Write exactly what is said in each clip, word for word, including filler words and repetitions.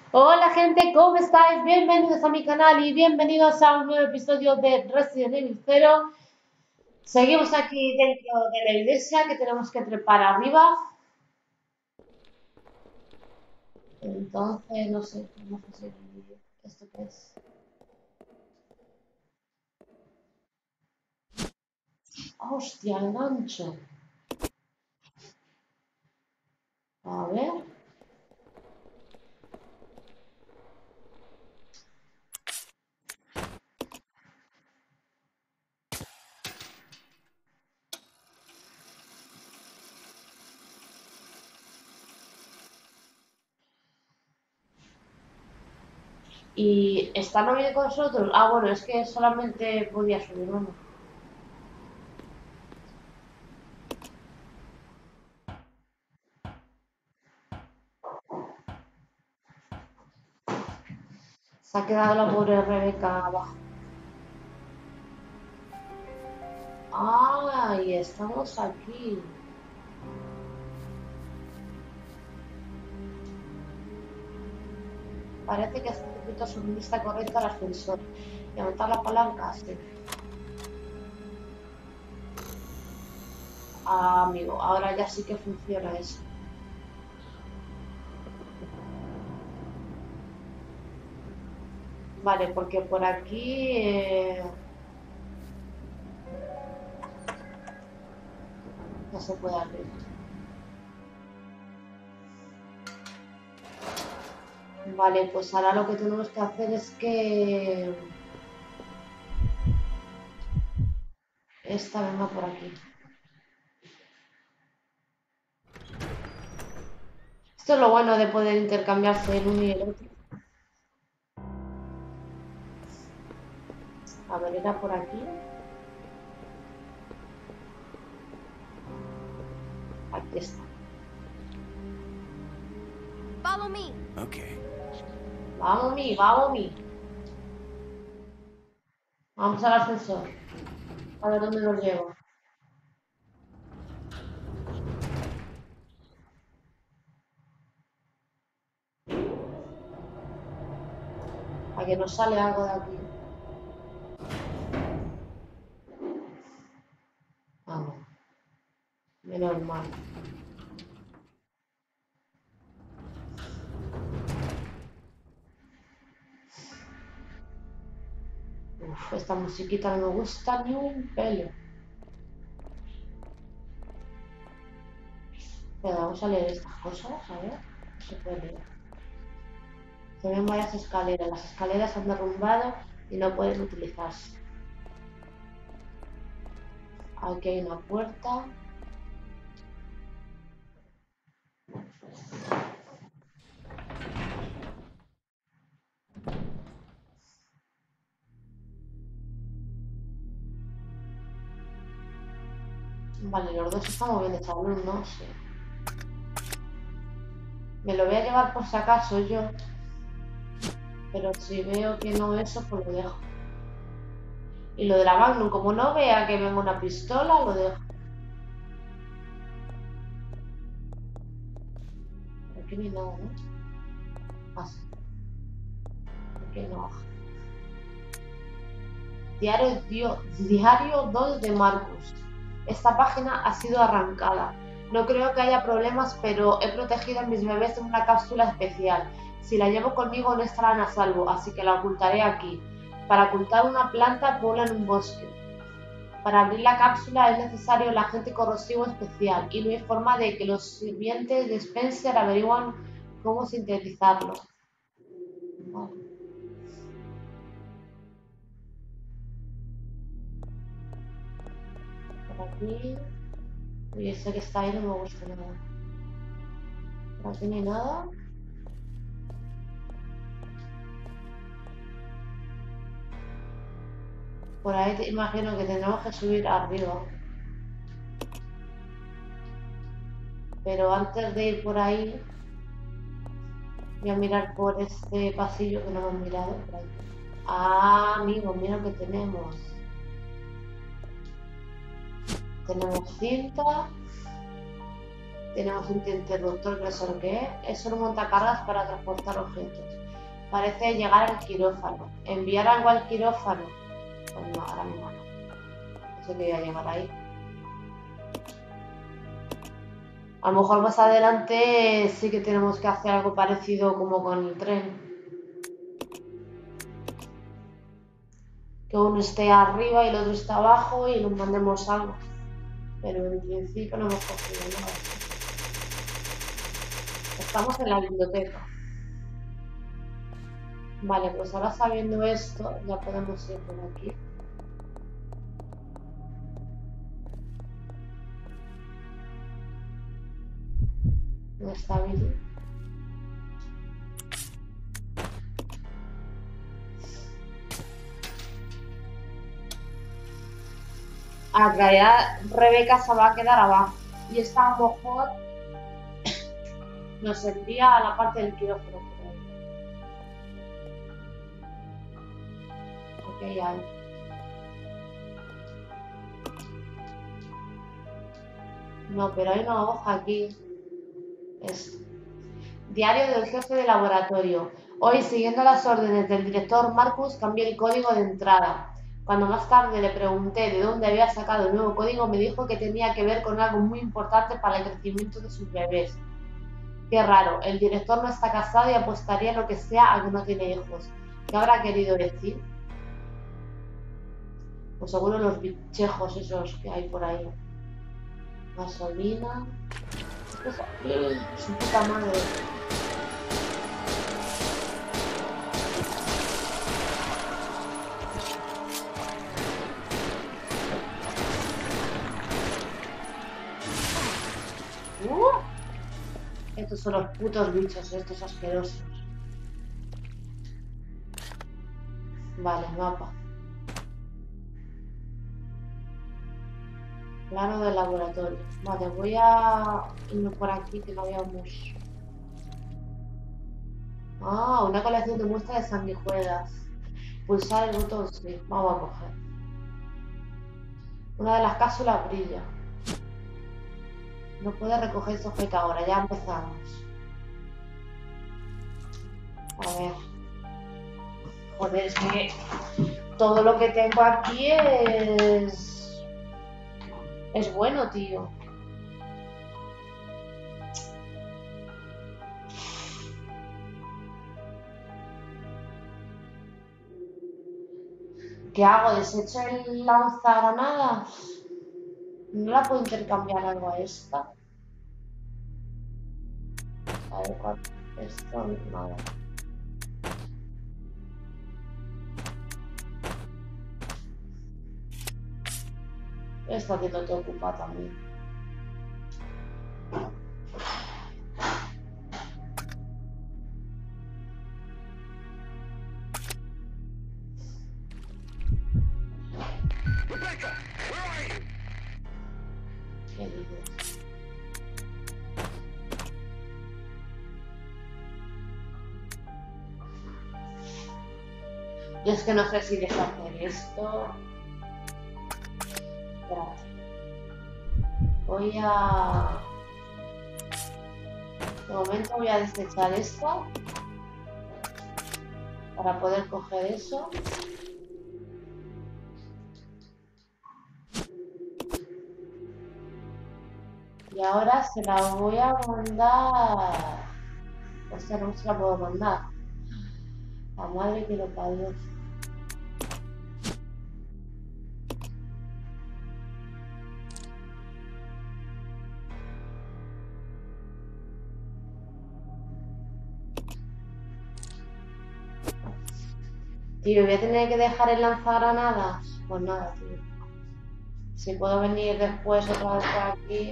Hola gente, ¿cómo estáis? Bienvenidos a mi canal y bienvenidos a un nuevo episodio de Resident Evil cero. Seguimos aquí dentro de la iglesia que tenemos que trepar arriba. Entonces, no sé, vamos a seguir. ¿Esto qué es? ¡Hostia, el gancho! A ver. ¿Y está no viene con nosotros? Ah, bueno, es que solamente podía subir uno. Se ha quedado la pobre Rebeca abajo. ¡Ah! Y estamos aquí. Parece que este circuito suministra correcto al ascensor. Levantar la palanca, sí. Ah, amigo, ahora ya sí que funciona eso. Vale, porque por aquí eh, no se puede abrir. Vale, pues ahora lo que tenemos que hacer es que esta venga por aquí. Esto es lo bueno de poder intercambiarse el uno y el otro. A ver, era por aquí. Aquí está. Follow me. Okay. Vamos, mi, vamos, mi. Vamos al ascensor. A ver dónde nos lleva. A que nos sale algo de aquí. Ah, no. Menos mal. Uf, esta musiquita no me gusta ni un pelo. Pero vamos a leer estas cosas, a ver. Se puede leer. Se ven varias escaleras. Las escaleras se han derrumbado y no pueden utilizarse. Aquí hay una puerta. Vale, los dos estamos bien de salud, ¿no? Sí. Me lo voy a llevar por si acaso yo. Pero si veo que no eso, pues lo dejo. Y lo de la Magnum, como no vea que venga una pistola, lo dejo. Aquí no hay nada, ¿no? Pasa. Aquí no baja. Diario, dio, diario dos de Marcus. Esta página ha sido arrancada. No creo que haya problemas, pero he protegido a mis bebés en una cápsula especial. Si la llevo conmigo no estarán a salvo, así que la ocultaré aquí. Para ocultar una planta, ponla en un bosque. Para abrir la cápsula es necesario el agente corrosivo especial y no hay forma de que los sirvientes de Spencer averigüen cómo sintetizarlo. Vale. Por aquí... Y ese que está ahí no me gusta nada. Por aquí no hay nada. Por ahí te imagino que tendremos que subir arriba. Pero antes de ir por ahí, voy a mirar por este pasillo que no hemos mirado. Por ahí. Ah, amigos, mira lo que tenemos. Tenemos cinta. Tenemos un interruptor que no sé lo que es. Es solo un montacargas para transportar objetos. Parece llegar al quirófano. ¿Enviar algo al quirófano? Pues no, ahora mismo no. No sé que voy a llegar ahí. A lo mejor más adelante sí que tenemos que hacer algo parecido como con el tren. Que uno esté arriba y el otro está abajo y nos mandemos algo. Pero en principio no hemos cogido nada. Estamos en la biblioteca. Vale, pues ahora sabiendo esto, ya podemos ir por aquí. ¿Dónde está Billy? Ah, en realidad Rebeca se va a quedar abajo. Y esta a lo mejor nos envía a la parte del quirófano por ahí. Aquí hay algo. No, pero hay una hoja aquí. Esto. Diario del jefe de laboratorio. Hoy, siguiendo las órdenes del director Marcus, cambié el código de entrada. Cuando más tarde le pregunté de dónde había sacado el nuevo código, me dijo que tenía que ver con algo muy importante para el crecimiento de sus bebés. Qué raro, el director no está casado y apostaría lo que sea a que no tiene hijos. ¿Qué habrá querido decir? Pues seguro los bichejos esos que hay por ahí. Gasolina. Esto es... Su puta madre. Uh, estos son los putos bichos, estos asquerosos. Vale, mapa. Plano del laboratorio. Vale, voy a irme por aquí que no habíamos. Ah, una colección de muestras de sanguijuelas. Pulsar el botón, sí. Vamos a coger. Una de las cápsulas brilla. No puede recoger este objeto ahora, ya empezamos. A ver. Joder, es que todo lo que tengo aquí es... Es bueno, tío. ¿Qué hago? ¿Desecho el lanzagranadas? ¿No la puedo intercambiar algo a esta? A ver, ¿cuánto? Esto, nada. Esta que no te ocupa también. ¿Qué dices? Yo es que no sé si deshacer esto. Espérate. Voy a... De momento voy a desechar esto para poder coger eso. Y ahora se la voy a mandar. O sea, no se la puedo mandar. La madre que lo parió. Tío, voy a tener que dejar el lanzagranadas. Pues nada, tío. Si puedo venir después otra vez por aquí.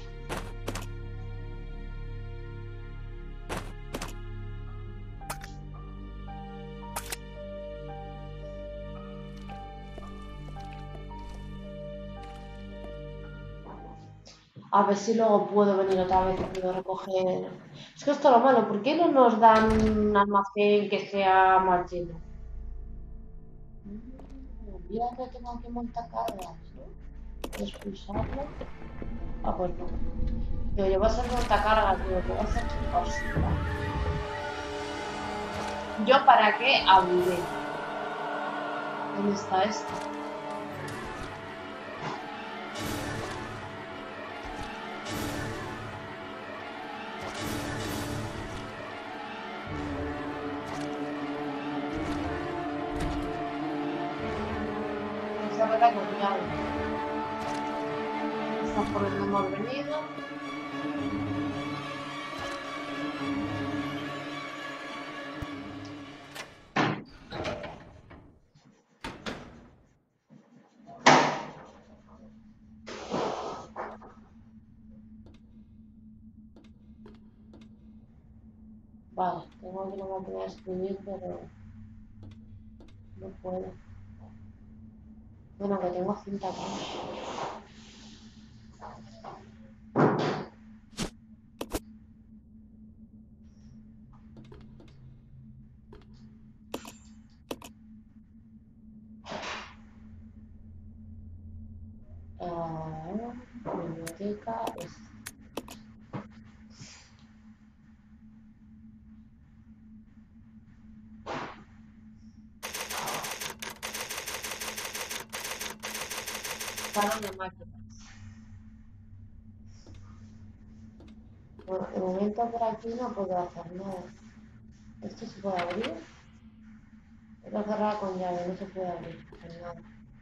A ver si luego puedo venir otra vez y puedo recoger. Es que esto es lo malo. ¿Por qué no nos dan un almacén que sea más lleno? Mm, mira que tengo aquí montacargas, ¿no? ¿Puedes pulsarlo? Ah, pues no. Yo llevo a ser montacargas, digo, ¿qué va a ser? Hostia. ¿Yo para qué abriré? ¿Dónde está esto? Esa verdad confiable. Está por donde hemos venido. Vale, tengo que no me a escribir, pero no puedo. Bueno, que tengo cinta acá. Ah, biblioteca. Es... Salón de máquinas. Bueno, de momento por aquí no puedo hacer nada. ¿Esto se puede abrir? Está cerrada con llave, no se puede abrir con nada.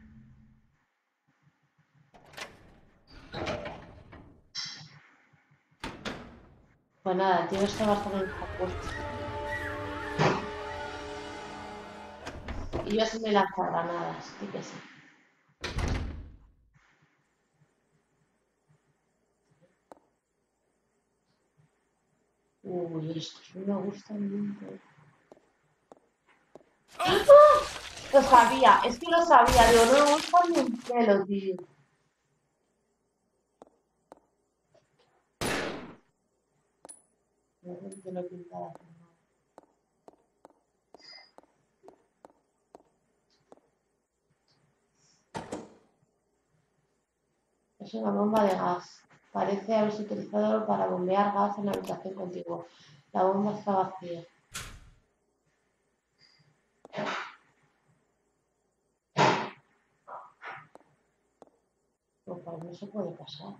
Pues nada, tío, este va a estar en esta puerta. Y yo sí me lanzo granadas, sí que sí. Uy, estos no me gustan nunca. ¡Ah! Lo sabía, es que lo sabía, digo, no me gusta ni un pelo, tío. No sé si te lo he pintado. Es una bomba de gas. Parece haberse utilizado para bombear gas en la habitación contigua. La bomba está vacía. Pues para mí se puede pasar.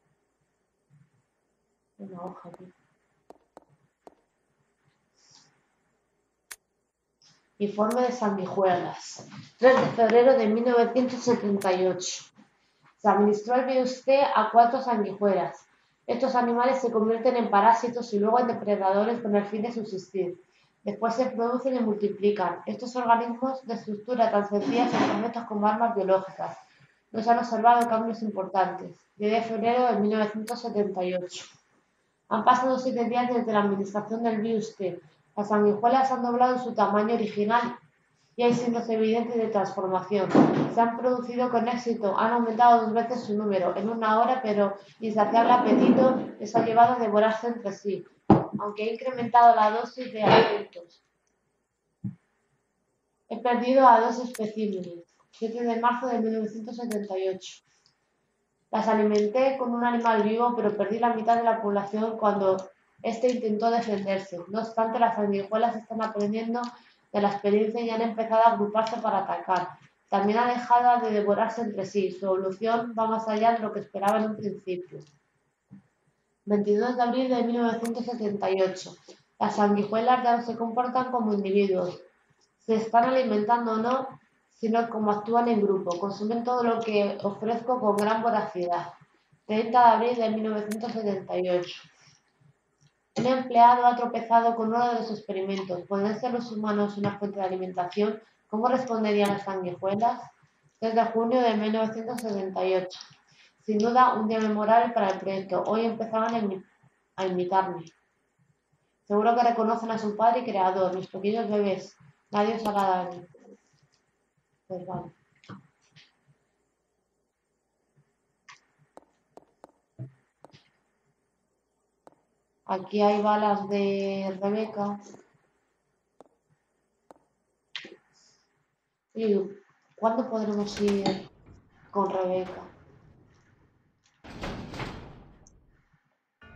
Una hoja aquí. Informe de sanguijuelas. tres de febrero de mil novecientos setenta y ocho. Se administró el virus T a cuatro sanguijuelas. Estos animales se convierten en parásitos y luego en depredadores con el fin de subsistir. Después se producen y multiplican. Estos organismos de estructura tan sencilla son perfectos como armas biológicas. No se han observado cambios importantes. diez de febrero de mil novecientos setenta y ocho. Han pasado siete días desde la administración del virus T. Las sanguijuelas han doblado su tamaño original y hay signos evidentes de transformación. Se han producido con éxito, han aumentado dos veces su número en una hora, pero insaciable apetito les ha llevado a devorarse entre sí, aunque he incrementado la dosis de alimentos. He perdido a dos especímenes. siete de marzo de mil novecientos setenta y ocho. Las alimenté con un animal vivo, pero perdí la mitad de la población cuando éste intentó defenderse. No obstante, las sanguijuelas están aprendiendo de la experiencia y han empezado a agruparse para atacar. También ha dejado de devorarse entre sí. Su evolución va más allá de lo que esperaba en un principio. veintidós de abril de mil novecientos setenta y ocho. Las sanguijuelas ya no se comportan como individuos. Se están alimentando o no, sino como actúan en grupo. Consumen todo lo que ofrezco con gran voracidad. treinta de abril de mil novecientos setenta y ocho. Un empleado ha tropezado con uno de los experimentos. ¿Pueden ser los humanos una fuente de alimentación? ¿Cómo responderían las sanguijuelas? tres de junio de mil novecientos setenta y ocho. Sin duda, un día memorable para el proyecto. Hoy empezaban a, imi a imitarme. Seguro que reconocen a su padre y creador, mis pequeños bebés. Nadie os hará daño. Pues vale. Aquí hay balas de Rebeca. ¿Y cuándo podremos ir con Rebeca?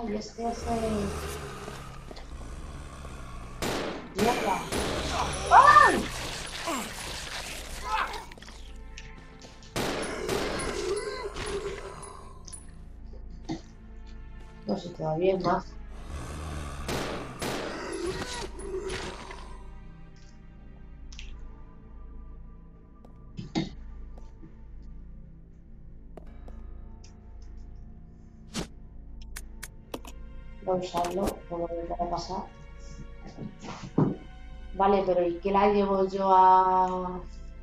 y este es el... ¡Mierda! ¡Ay! No sé, todavía hay más. Voy a usarlo, como me va a pasar. Vale, pero ¿y qué la llevo yo a...?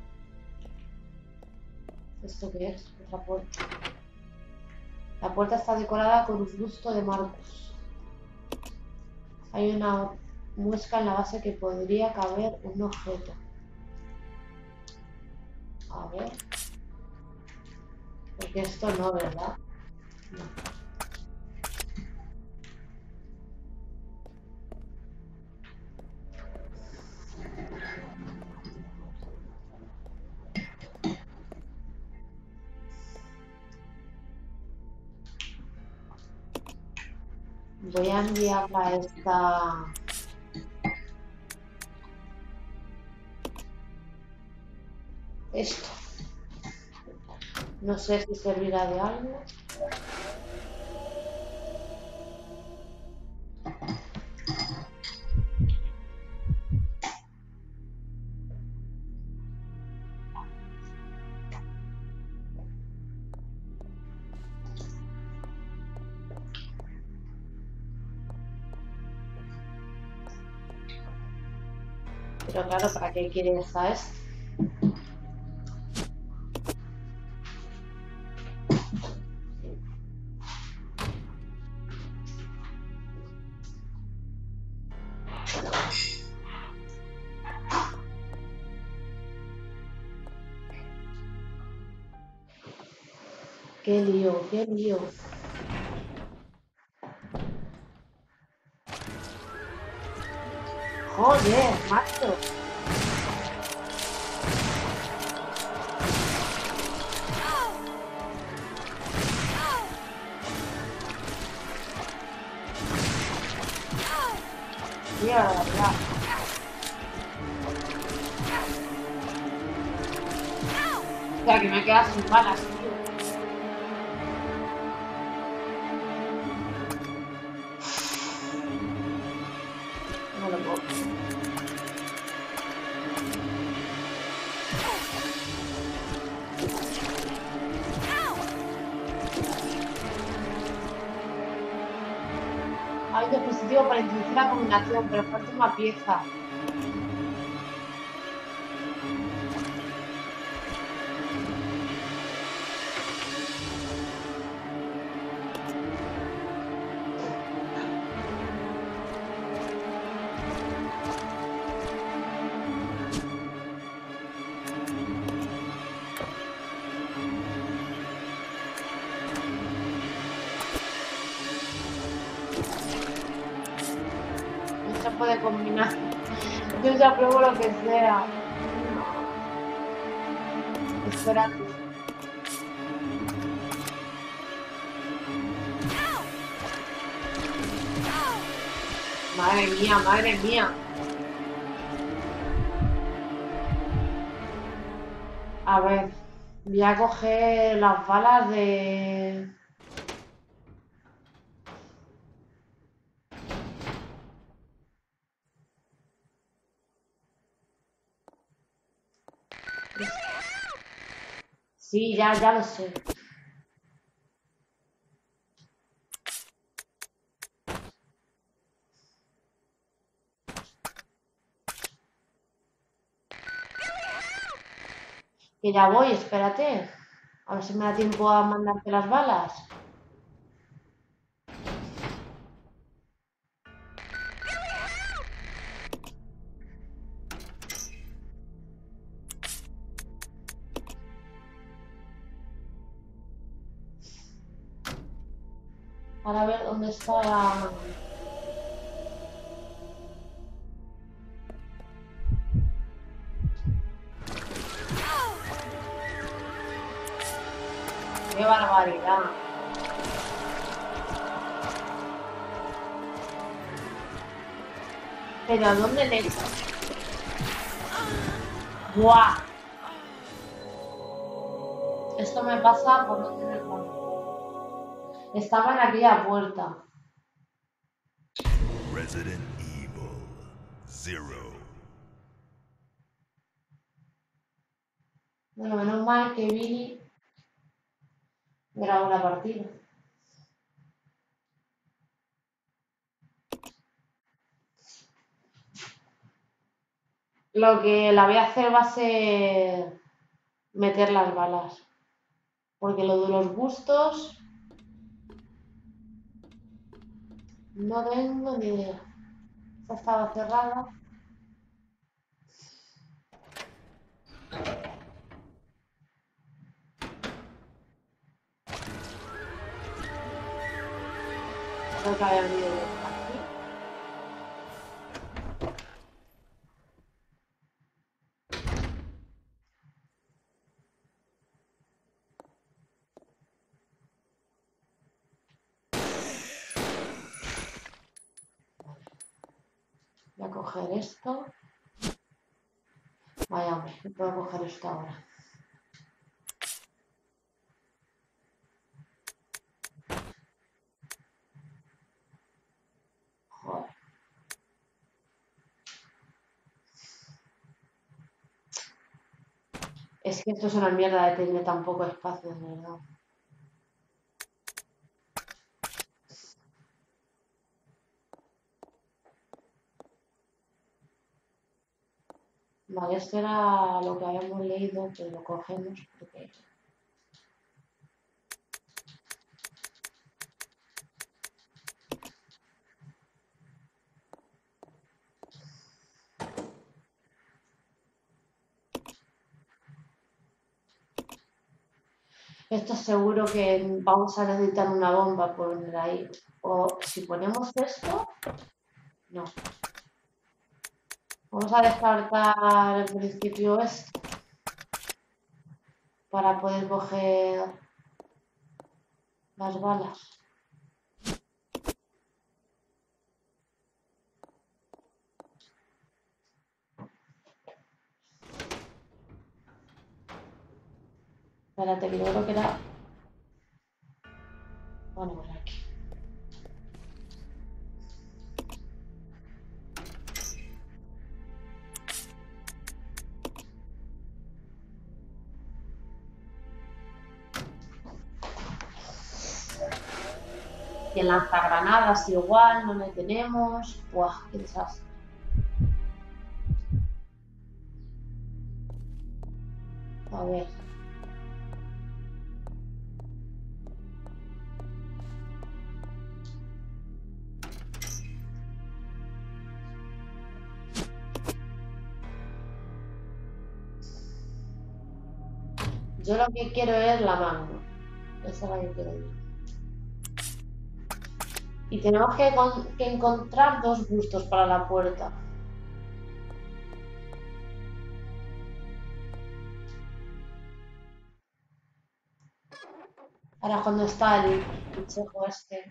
¿Esto qué es? Otra puerta. La puerta está decorada con un busto de Marcus. Hay una muesca en la base que podría caber un objeto. A ver. Porque esto no, ¿verdad? No. Voy a enviarla a esta... Esto. No sé si servirá de algo. Pero claro, ¿para qué quieres esta esto? Qué lío, qué lío. Joder, macho. Mierda, ya. O sea, que me quedas sin balas, tío. No lo puedo. Hay un dispositivo para introducir la combinación, pero falta una pieza. No se puede combinar. Yo ya pruebo lo que sea. No. Espérate. Madre mía, madre mía. A ver, voy a coger las balas de... Sí, ya, ya lo sé. Que ya voy, espérate. A ver si me da tiempo a mandarte las balas. Ahora a ver dónde está la... ¡Qué barbaridad! ¿Pero a dónde le echas? ¡Buah! Esto me pasa por no tener mano. Estaba en aquella puerta. Resident Evil Zero. Bueno, menos mal que Billy grabó la partida. Lo que la voy a hacer va a ser meter las balas. Porque lo de los bustos no tengo ni idea. Esta estaba cerrada. Creo que había venido de aquí. Voy a coger esto. Vaya hombre, no puedo coger esto ahora. Joder. Es que esto es una mierda de tener tan poco espacio, de verdad. Vale, esto era lo que habíamos leído, pero lo cogemos porque... Esto seguro que vamos a necesitar una bomba por poner ahí. O si ponemos esto... No. Vamos a descartar el principio este. Para poder coger las balas. Espérate, que yo creo que era... Bueno, por aquí. Y el lanzagranadas igual, no le tenemos. Buah, qué desastre. A ver. Yo lo que quiero es la mano. Esa es la que quiero yo. Y tenemos que, que encontrar dos bustos para la puerta. Ahora cuando está el bichejo este.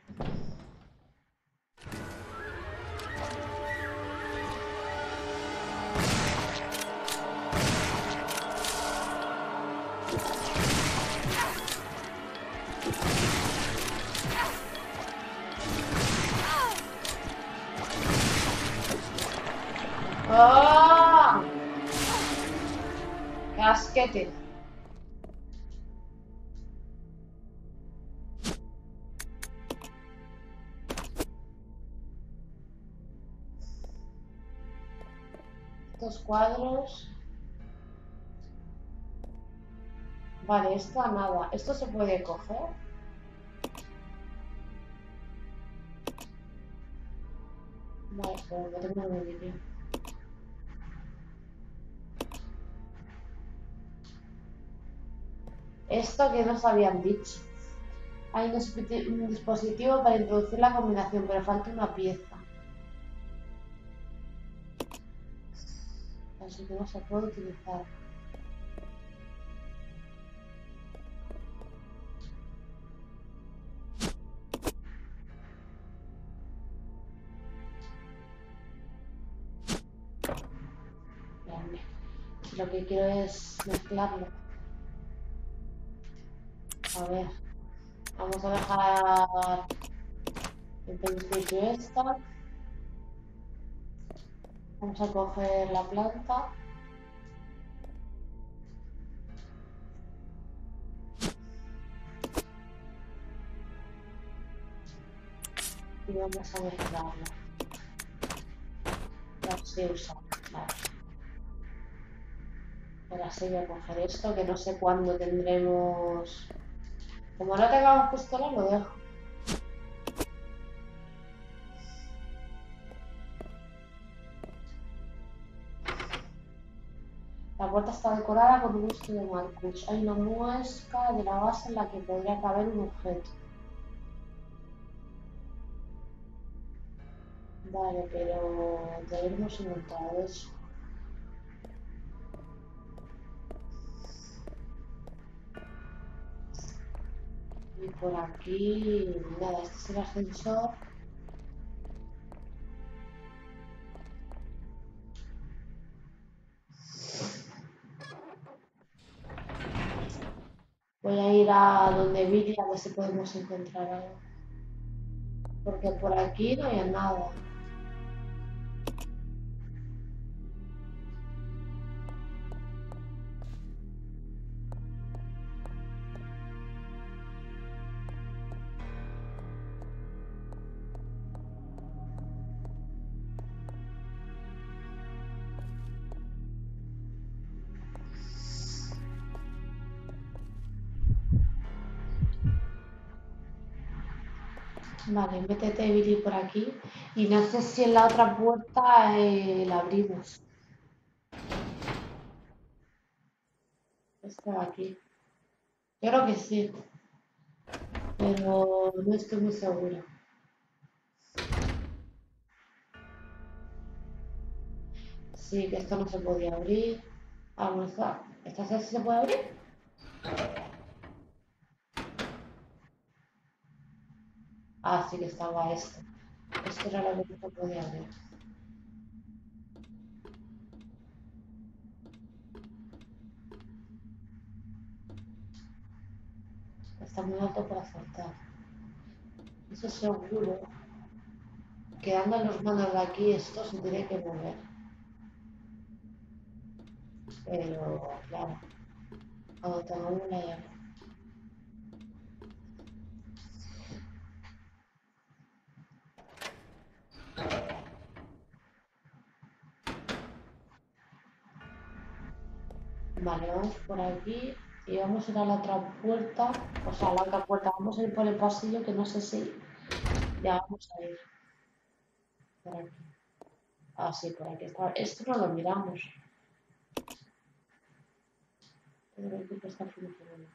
¡Ah! ¡Qué asquete! Estos cuadros... Vale, esto a nada. ¿Esto se puede coger? Vale, pero no tengo ni idea. Esto que nos habían dicho. Hay un, un dispositivo para introducir la combinación, pero falta una pieza. Así que no se puede utilizar. si lo que quiero es mezclarlo. A ver, vamos a dejar en principio esta. Vamos a coger la planta. Y vamos a mezclarla. Ya sé usar, vale. Ahora sí voy a coger esto, que no sé cuándo tendremos... Como no tengamos pistola, lo dejo. La puerta está decorada con un busto de Marcus. Hay una muesca de la base en la que podría caber un objeto. Vale, pero debemos encontrar eso. Y por aquí, nada, este es el ascensor. Voy a ir a donde Billy a ver si podemos encontrar algo. Porque por aquí no hay nada. Vale, métete Billy por aquí. Y no sé si en la otra puerta eh, la abrimos. Esta de aquí. Yo creo que sí. Pero no estoy muy segura. Sí, que esto no se podía abrir. Ah, no está. ¿Esta sí se puede abrir? Ah, sí que estaba esto. Esto era lo que no se podía abrir. Está muy alto para saltar. Eso seguro. Quedando en los manos de aquí, esto se tiene que mover. Pero, claro, cuando tengamos la llave. Vale, vamos por aquí y vamos a ir a la otra puerta. O sea, a la otra puerta. Vamos a ir por el pasillo que no sé si ya vamos a ir. Por aquí. Ah, sí, por aquí está. Esto no lo miramos. Todo el equipo está funcionando.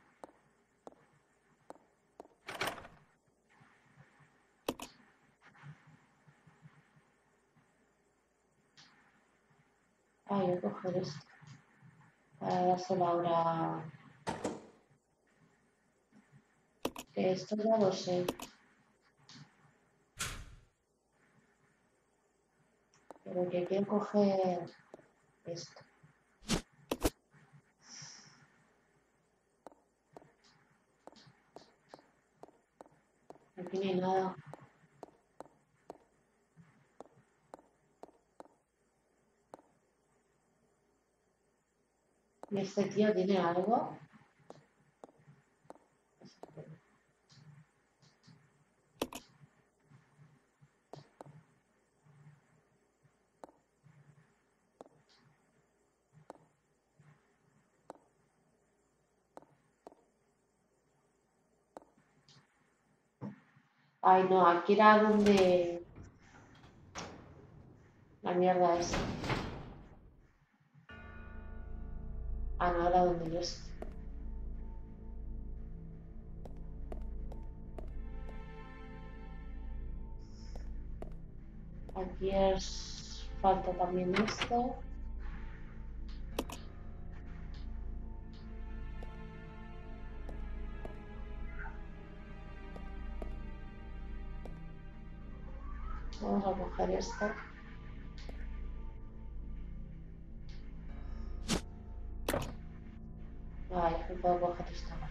Ah, voy a coger esto. Para dárselo ahora. Que esto ya lo sé. Pero que quiero coger esto. Aquí no hay nada. ¿Y este tío tiene algo? Ay, no, aquí era donde... La mierda es. Ah, no, era donde yo estoy. Aquí es... Falta también esto. Vamos a coger esto. puedo coger esta cosa.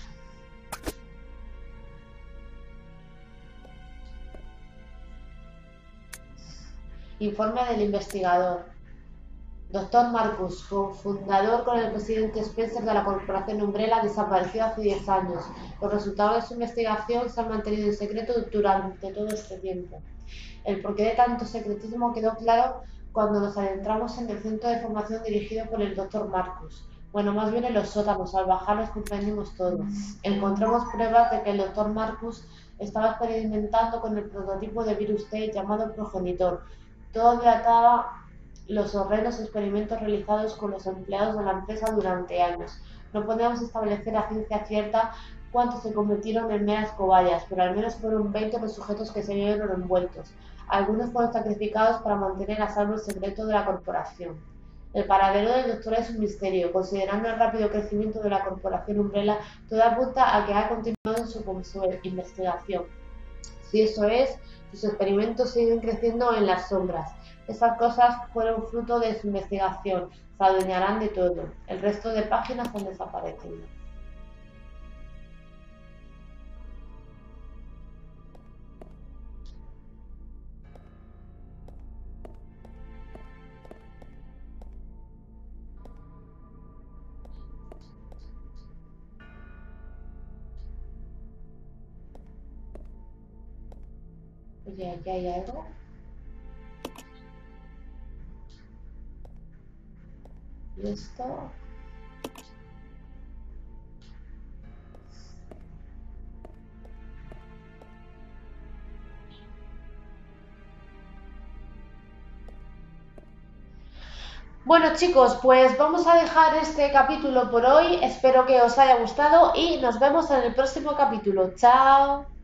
Informe del investigador. Doctor Marcus, cofundador con el presidente Spencer de la corporación Umbrella, desapareció hace diez años. Los resultados de su investigación se han mantenido en secreto durante todo este tiempo. El porqué de tanto secretismo quedó claro cuando nos adentramos en el centro de formación dirigido por el doctor Marcus. Bueno, más bien en los sótanos. Al bajarlos comprendimos todo. Encontramos pruebas de que el doctor Marcus estaba experimentando con el prototipo de virus T llamado progenitor. Todo delataba los horrendos experimentos realizados con los empleados de la empresa durante años. No podemos establecer a ciencia cierta cuántos se convirtieron en meras cobayas, pero al menos fueron veinte los sujetos que se vieron envueltos. Algunos fueron sacrificados para mantener a salvo el secreto de la corporación. El paradero del doctor es un misterio. Considerando el rápido crecimiento de la corporación Umbrella, todo apunta a que ha continuado en su, su investigación. Si eso es, sus experimentos siguen creciendo en las sombras. Esas cosas fueron fruto de su investigación. Se adueñarán de todo. El resto de páginas han desaparecido. Oye, aquí hay algo. Y esto. Bueno chicos, pues vamos a dejar este capítulo por hoy. Espero que os haya gustado y nos vemos en el próximo capítulo. ¡Chao!